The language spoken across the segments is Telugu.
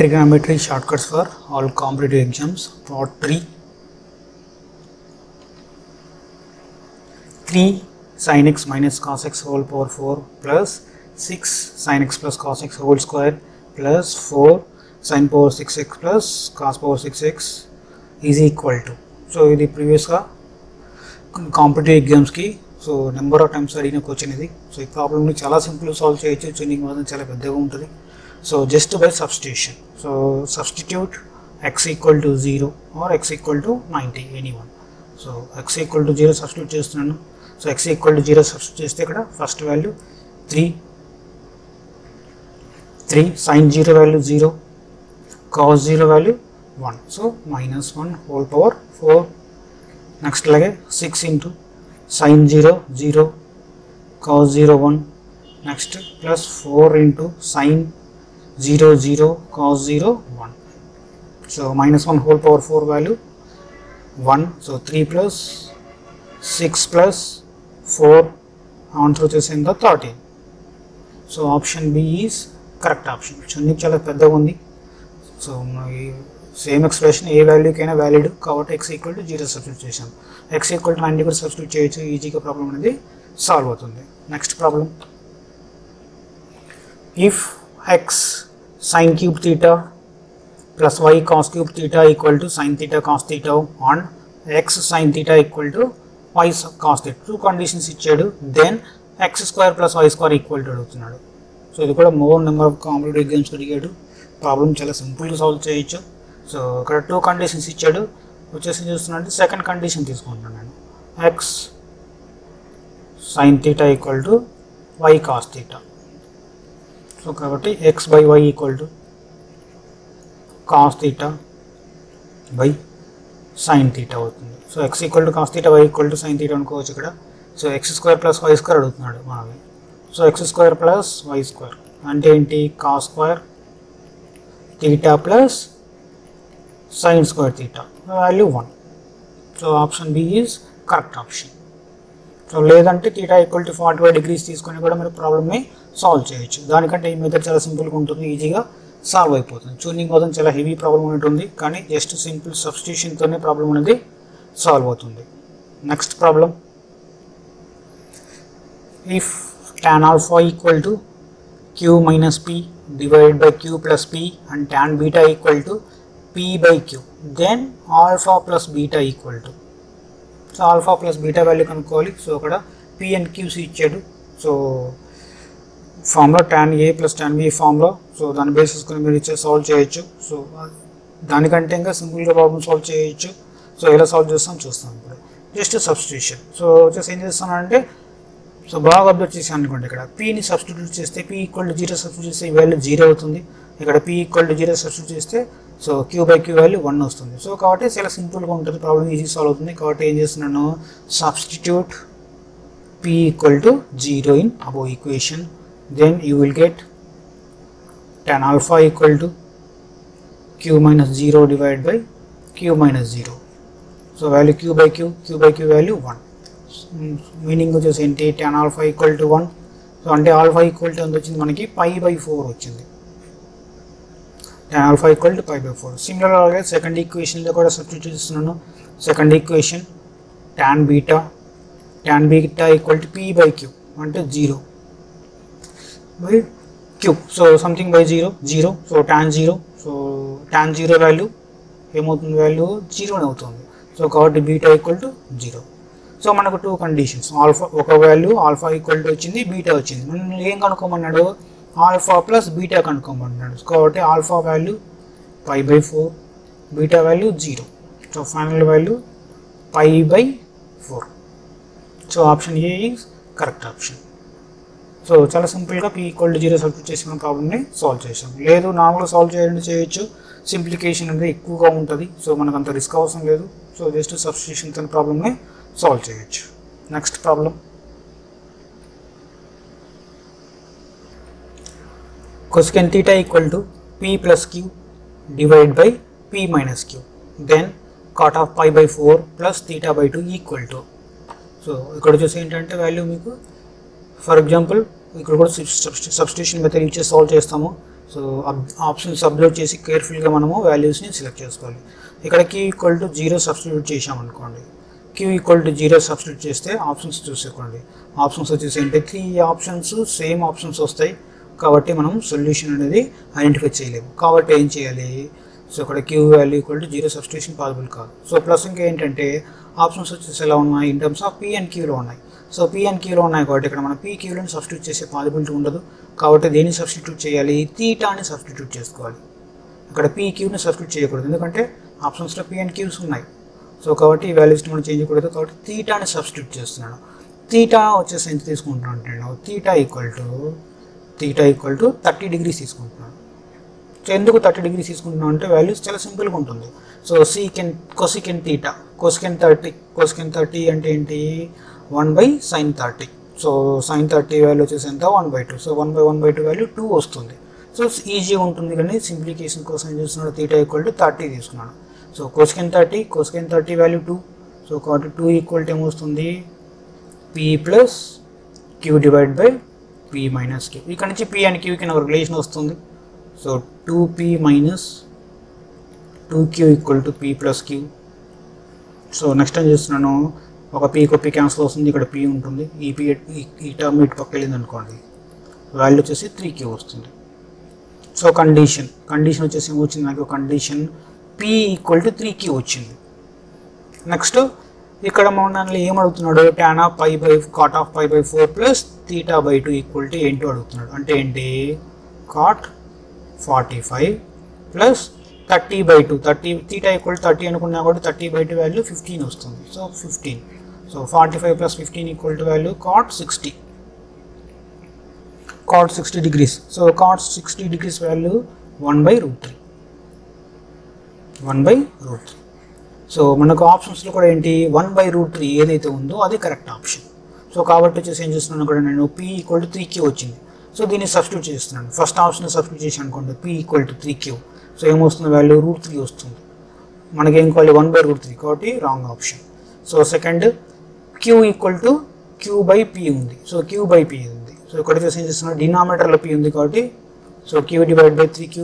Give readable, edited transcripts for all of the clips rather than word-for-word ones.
Trigonometry shortcuts for all competitive exams. Part 3. 3 sin x minus cos x whole power 4 plus 6 sin x plus cos x whole square plus 4 sin power 6x plus cos power 6x is equal to. So, this previous competitive exams ki so number of times అడిగిన క్వశ్చన్ ఇది. సో ఈ ప్రాబ్లమ్ ని చాలా సింపుల్ సాల్వ్ చేయొచ్చు, చునింగ్ మాత్రం చాలా పెద్దగా ఉంటుంది. So just by substitution. So substitute x equal to 0 or x equal to 90 anyone. So x equal to 0 substitute చేస్తున్నాను. So x equal to 0 substitute చేస్తే ఇక్కడ first value 3 sin 0 value 0 cos 0 value 1. So minus 1 whole power 4. Next అలాగే 6 into sin 0 0 cos 0 1. next plus 4 into sin 0 0 cos 0 1. so minus 1 whole power 4 value 1. so 3 plus 6 plus 4 answer వచ్చేసింది 13. so option B is correct option. చున్నీ చాలా పెద్దగా ఉంది. సో సేమ్ ఎక్స్ప్రెషన్ ఏ వాల్యూకైనా వ్యాలిడ్ కాబట్టి x ఈక్వల్ టు 0 సబ్స్టిట్యూట్ చేసాం. x ఈక్వల్ టు 90 కూడా సబ్స్టిట్యూట్ చేయొచ్చు, ఈజీగా ప్రాబ్లం అనేది సాల్వ్ అవుతుంది. Next problem, if x sin cube theta plus y cos cube theta equal to sin theta cos theta and x sin theta equal to y cos theta, two conditions ఇచ్చాడు. Then x square plus y square equal to అడుగుతున్నాడు. సో ఇది కూడా more number of competitive exams అడిగాడు. ప్రాబ్లం చాలా సింపుల్గా సాల్వ్ చేయొచ్చు. సో ఇక్కడ టూ కండిషన్స్ ఇచ్చాడు, వచ్చేసి చూస్తున్నాడు సెకండ్ కండిషన్ తీసుకుంటున్నాను నేను, x sin theta equal to y cos theta. So కాబట్టి x by y equal to cos theta by sin theta అవుతుంది. So x equal to cos theta, y equal to sin theta అనుకోవచ్చు ఇక్కడ. So x square plus y square అడుగుతున్నాడు మనకి. So x square plus y square అంటే ఏంటి, cos square theta plus sin square theta value 1. so option B is correct option. So లేదంటే theta equal to 45 degrees తీసుకొని కూడా మీరు ప్రాబ్లమ్ని సాల్వ్ చేయొచ్చు. దానికంటే ఈ మెథడ్ చాలా సింపుల్గా ఉంటుంది, ఈజీగా సాల్వ్ అయిపోతుంది. చూనింగ్ మొత్తం చాలా హెవీ ప్రాబ్లం ఉంటుంది, కానీ జస్ట్ సింపుల్ సబ్స్టిట్యూషన్తోనే ప్రాబ్లం అనేది సాల్వ్ అవుతుంది. Next problem, if tan alpha equal to q minus p divided by q plus p and tan beta equal to p by q, then alpha plus beta equal to. So alpha plus beta value కనుక్కోవాలి. సో అక్కడ p అండ్ qc ఇచ్చాడు. సో ఫామ్లో tan a plus tan b ఫామ్లో, సో దాన్ని బేస్ చేసుకుని మీరు సాల్వ్ చేయొచ్చు. సో దానికంటే ఇంకా సింపుల్గా ప్రాబ్లమ్ సాల్వ్ చేయొచ్చు. సో ఎలా సాల్వ్ చేస్తాం చూస్తాం ఇప్పుడు. Just substitution. సో వచ్చేసి ఏం చేస్తానంటే, సో బాగా అబ్జర్వ్ చేసాను అనుకోండి, ఇక్కడ పీని సబ్స్టిట్యూట్ చేస్తే p ఈక్వల్ టు 0 సబ్స్టిట్యూట్ చేస్తే ఈ వాల్యూ 0 అవుతుంది. ఇక్కడ p ఈక్వల్ టు 0 సబ్స్టిట్యూట్ చేస్తే so q by q value 1 వస్తుంది. సో కాబట్టి చాలా సింపుల్గా ఉంటుంది, ప్రాబ్లమ్ ఈజీ సాల్వ్ అవుతుంది. కాబట్టి ఏం చేస్తున్నాను, substitute p equal to 0 in above equation. Then you will get tan alpha equal to q minus 0 divide by q minus 0. So value q by q value 1. Meaning వచ్చేసి ఏంటి, tan alpha equal to 1. So అంటే ఆల్ఫా ఈక్వల్ టు ఎంత వచ్చింది మనకి, పై బై 4 వచ్చింది. tan alpha equal to pi by 4. Similar అలాగే సెకండ్ ఈక్వేషన్లో కూడా సబ్స్టిట్యూట్ చేస్తున్నాను. Second equation tan beta equal to p by q అంటే 0 by q. So something by 0. So tan 0 value ఏమవుతుంది, వాల్యూ 0 అవుతుంది. సో కాబట్టి బీటా ఈక్వల్ టు 0. సో మనకు టూ కండిషన్స్, ఆల్ఫా ఒక వాల్యూ ఆల్ఫా ఈక్వల్ టు వచ్చింది, బీటా వచ్చింది. మనం ఏం కనుక్కోమన్నాడు, ఆల్ఫా ప్లస్ బీటా కనుక్కోమన్నాడు. కాబట్టి alpha value pi by 4, beta value 0. So final value pi by 4. So option A is correct option. So చాలా సింపుల్గా p ఈక్వల్ టు 0 సబ్స్టిట్యూట్ చేసి మన ప్రాబ్లమ్ని సాల్వ్ చేసాం. లేదు నార్మల్గా సాల్వ్ చేయాలంటే చేయొచ్చు, సింప్లికేషన్ అనేది ఎక్కువగా ఉంటుంది. సో మనకు అంత రిస్క్ అవసరం లేదు. సో జస్ట్ సబ్స్టిట్యూషన్తో ప్రాబ్లమ్ని సాల్వ్ చేయొచ్చు. Next problem, cosecant theta equal to p plus q divided by p minus q, then cot of pi by 4 plus theta by 2 equal to. So ఇక్కడ వచ్చేసి ఏంటంటే వాల్యూ మీకు ఫర్ ఎగ్జాంపుల్ ఇక్కడ కూడా సబ్స్టిట్యూషన్ మెథడ్ యూజ్ చేసి సాల్వ్ చేస్తాము. సో ఆప్షన్స్ అబ్జర్వ్ చేసి కేర్ఫుల్గా మనము వాల్యూస్ని సెలెక్ట్ చేసుకోవాలి. ఇక్కడ q ఈక్వల్ టు 0 సబ్స్టిట్యూట్ చేసామనుకోండి, q ఈక్వల్ టు 0 సబ్స్టిట్యూట్ చేస్తే ఆప్షన్స్ చూసుకోండి. ఆప్షన్స్ వచ్చేసి అంటే 3 ఆప్షన్స్ సేమ్ ఆప్షన్స్ వస్తాయి కాబట్టి మనం సొల్యూషన్ అనేది ఐడెంటిఫై చేయలేము. కాబట్టి ఏం చేయాలి, సో ఇక్కడ q value equal to 0 substitution possible కాదు. సో ప్లస్ ఇంకా ఏంటంటే ఆప్షన్స్ వచ్చేసి ఎలా ఉన్నాయి in terms of p and qలో ఉన్నాయి. సో p అండ్ qలో ఉన్నాయి కాబట్టి ఇక్కడ మనం p qలను సబ్స్టిట్యూట్ చేసే పాసిబిలిటీ ఉండదు. కాబట్టి దేన్ని సబ్స్టిట్యూట్ చేయాలి, తీటాని సబ్స్టిట్యూట్ చేసుకోవాలి. ఇక్కడ p qని సబ్స్టిట్యూట్ చేయకూడదు ఎందుకంటే ఆప్షన్స్లో p అండ్ qs ఉన్నాయి. సో కాబట్టి ఈ వాల్యూస్ని మనం చేంజ్ చేయకూడదు కాబట్టి తీటాని సబ్స్టిట్యూట్ చేస్తున్నాను. తీటా వచ్చేసి ఎంత తీసుకుంటున్నాను అంటే నేను తీటా ఈక్వల్ టు 30 డిగ్రీస్ తీసుకుంటున్నాను. సో ఎందుకు 30 డిగ్రీస్ తీసుకుంటున్నాను అంటే వాల్యూస్ చాలా సింపుల్గా ఉంటుంది. సో కొసికెన్ తీటా కొసికెన్ 30 అంటే ఏంటి 1/sin 30. సో sin 30 వాల్యూ వచ్చేసి ఎంత 1/2. సో 1/2 వాల్యూ 2 వస్తుంది. సో ఈజీగా ఉంటుంది కానీ సింప్లికేషన్ కోసం ఏం చేస్తున్నాడు, తీటా ఈక్వల్ టు 30 తీసుకున్నాను. So cosec 30 value 2. సో కాబట్టి 2 ఈక్వల్ టు ఏమొస్తుంది p plus q divide by p minus q. ఇక్కడ నుంచి p అండ్ q కి ఒక రిలేషన్ వస్తుంది. So 2p minus 2q equal to p plus q. So next time చేస్తున్నాను, ఒక p కి క్యాన్సిల్ వస్తుంది, ఇక్కడ p ఉంటుంది. ఈ టర్మ్ ఇటు పక్క వెళ్ళింది అనుకోండి, వాల్యూ వచ్చేసి 3q వస్తుంది. సో కండిషన్ వచ్చేసి ఏమొచ్చింది నాకు, condition p equal to 3q వచ్చింది. నెక్స్ట్ ఇక్కడ మనల్ని ఏమడుగుతున్నాడు, tan of π by cot of π by 4 plus theta by 2 equal to ఏంటో అడుగుతున్నాడు. అంటే ఏంటి cot 45 ప్లస్ 30/2. 30 తీటా ఈక్వల్ 30 అనుకున్నా కూడా 30/2 వాల్యూ 15 వస్తుంది. So 15. So 45 plus 15 equal to value cot 60 degrees. So cot 60 degrees value 1/√3. So మనకు ఆప్షన్స్లో కూడా ఏంటి 1/√3 ఏదైతే ఉందో అది కరెక్ట్ ఆప్షన్. సో కాబట్టి వచ్చేసి ఏం చేస్తున్నాను కూడా నేను p ఈక్వల్ టు 3q వచ్చింది. సో దీన్ని సబ్స్టిట్యూట్ చేస్తున్నాను. ఫస్ట్ ఆప్షన్ సబ్స్టిట్యూట్ చేసి అనుకోండి p equal to 3q. So ఏమొస్తుంది వాల్యూ √3 వస్తుంది. మనకేం కావాలి 1/√3 కాబట్టి wrong option. So second q equal to q/p ఉంది. సో q/p ఉంది. సో ఇక్కడ వచ్చేసి ఏం చేస్తున్నాను, డినామినేటర్లో p ఉంది కాబట్టి so q divide by 3q.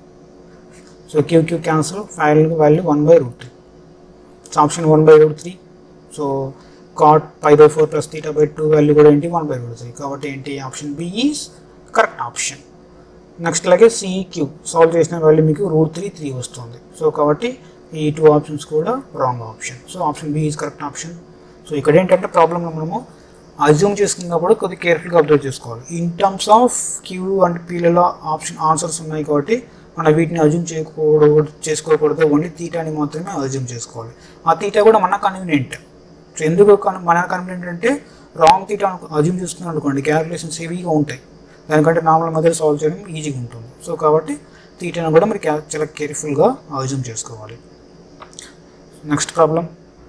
So q cancel, final value 1/√3. So option 1/√3. So cot π by 4 plus theta by 2 value కూడా ఏంటి 1/√3. కాబట్టి ఏంటి option B is correct option. Next అలాగే CQ సాల్వ్ చేసిన వాల్యూ మీకు √3 వస్తుంది. సో కాబట్టి ఈ 2 ఆప్షన్స్ కూడా wrong option. So option B is correct option. So ఇక్కడ ఏంటంటే ప్రాబ్లమ్లో మనము అజ్యూమ్ చేసుకున్నప్పుడు కొద్దిగా కేర్ఫుల్గా అబ్జర్వ్ చేసుకోవాలి. In terms of Q and పీలలో ఆన్సర్స్ ఉన్నాయి కాబట్టి మనం వీటిని అజ్యూమ్ చేసుకోకూడదు, ఓన్లీ తీటాని మాత్రమే అజ్యూమ్ చేసుకోవాలి. ఆ తీటా కూడా మన కన్వీనియంట్. సో ఎందుకు మన కన్వీనియంట్ అంటే రాంగ్ తీటా అజ్యూమ్ చేసుకున్నాం అనుకోండి, క్యాలిక్యులేషన్స్ హెవీగా ఉంటాయి, దానికంటే నార్మల్ మధ్య సాల్వ్ చేయడం ఈజీగా ఉంటుంది. సో కాబట్టి తీటాను కూడా మీరు చాలా కేర్ఫుల్గా అజ్యూమ్ చేసుకోవాలి. Next problem,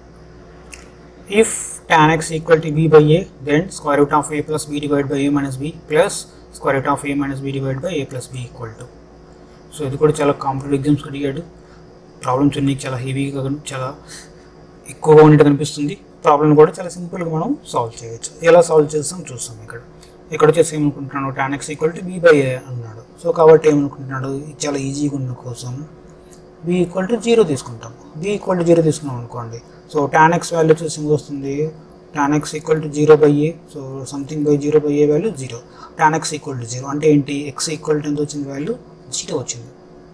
if tan x equal to b by a, then square root of a plus b divided by a minus b plus square root of a minus b divided by a plus b equal to. So ఇది కూడా చాలా కాంపిటేటివ్ ఎగ్జామ్స్కి అడిగాడు. ప్రాబ్లమ్స్ అన్నీ చాలా హెవీగా చాలా ఎక్కువగా ఉన్నట్టు కనిపిస్తుంది. ప్రాబ్లమ్ కూడా చాలా సింపుల్గా మనం సాల్వ్ చేయవచ్చు. ఎలా సాల్వ్ చేస్తాం చూస్తాం. ఇక్కడ వచ్చేసి ఏమనుకుంటున్నాడు, tan x equal to b by a అన్నాడు. సో కాబట్టి ఏమనుకుంటున్నాడు, చాలా ఈజీగా ఉన్న కోసం b ఈక్వల్ టు 0 తీసుకుంటాం. b ఈక్వల్ టు 0 తీసుకున్నాం అనుకోండి. సో tan x వాల్యూ వచ్చేసి వస్తుంది tan x equal to 0 by A. So something by 0 by A value 0. tan x equal to 0 అంటే ఏంటి, x ఈక్వల్ టు ఎంత వచ్చింది వాల్యూ 0 వచ్చింది.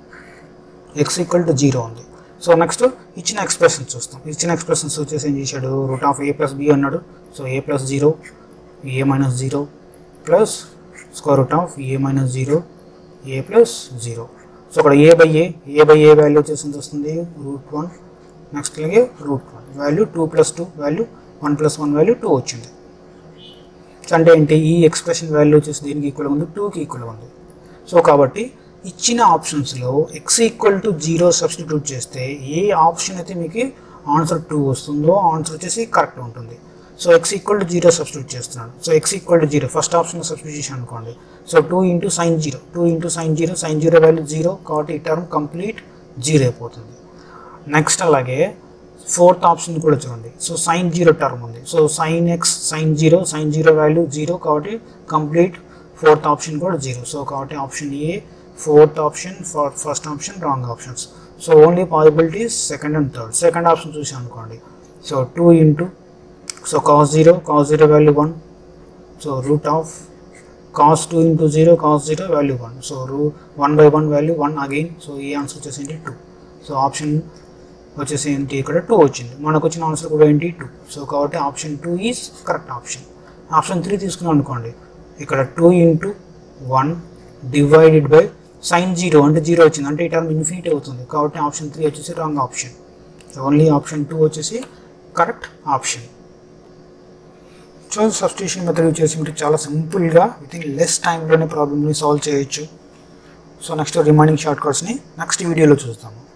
x ఈక్వల్ టు 0 ఉంది. సో నెక్స్ట్ ఇచ్చిన ఎక్స్ప్రెషన్స్ చూస్తాం. ఇచ్చిన ఎక్స్ప్రెషన్స్ వచ్చేసి ఏం చేశాడు, root of a plus b అన్నాడు. So a plus 0 a minus 0 plus square root of a minus 0 a plus 0. So అక్కడ a బై ఏ వాల్యూ వచ్చేసి ఎంత వస్తుంది √1. నెక్స్ట్ అలాగే √1 value 2 plus 2 value 1 plus 1 value 2 వచ్చింది. అంటే ఏంటి, ఈ ఎక్స్ప్రెషన్ వాల్యూ వచ్చేసి దీనికి ఈక్వల్గా ఉంది, 2కి ఈక్వల్గా ఉంది. సో కాబట్టి ఇచ్చిన ఆప్షన్స్లో x ఈక్వల్ టు 0 సబ్స్టిట్యూట్ చేస్తే ఏ ఆప్షన్ అయితే మీకు ఆన్సర్ 2 వస్తుందో ఆన్సర్ వచ్చేసి కరెక్ట్ ఉంటుంది. So x equal to 0 substitute చేస్తున్నాను. So x equal to 0 first option substitute చేసి అనుకోండి. So 2 into sin 0 sin 0 value 0 కాబట్టి ఈ టర్మ్ కంప్లీట్ 0 అయిపోతుంది. నెక్స్ట్ అలాగే ఫోర్త్ ఆప్షన్ కూడా చూడండి. సో sin 0 టర్మ్ ఉంది. So sin x sin 0 value 0 కాబట్టి కంప్లీట్ ఫోర్త్ ఆప్షన్ కూడా 0. సో కాబట్టి option A fourth option, for first option, wrong options. So only possibility is second and third. Second option చూసాం అనుకోండి. So 2 into, so cos 0 value 1. So root of cos 2 into 0, cos 0 value 1. So 1 by 1 value 1 again. So ఈ ఆన్సర్ వచ్చేసి 2. సో ఆప్షన్ వచ్చేసి ఏంటి ఇక్కడ 2 వచ్చింది. మనకు వచ్చిన ఆన్సర్ కూడా ఏంటి 2. సో కాబట్టి option 2 is correct option. Option 3 తీసుకున్నాం అనుకోండి, ఇక్కడ 2 into 1 డివైడెడ్ బై sin 0 అంటే 0 వచ్చింది, అంటే ఈ టర్మ్ ఇన్ఫినిటీ అవుతుంది. కాబట్టి ఆప్షన్ 3 వచ్చేసి wrong option. So only option 2 వచ్చేసి correct option. So substitution method use చేసి మీరు చాలా సింపుల్గా వితిన్ లెస్ టైంలోనే ప్రాబ్లమ్ని సాల్వ్ చేయొచ్చు. సో నెక్స్ట్ రిమైనింగ్ షార్ట్ కట్స్ని నెక్స్ట్ వీడియోలో చూస్తాము.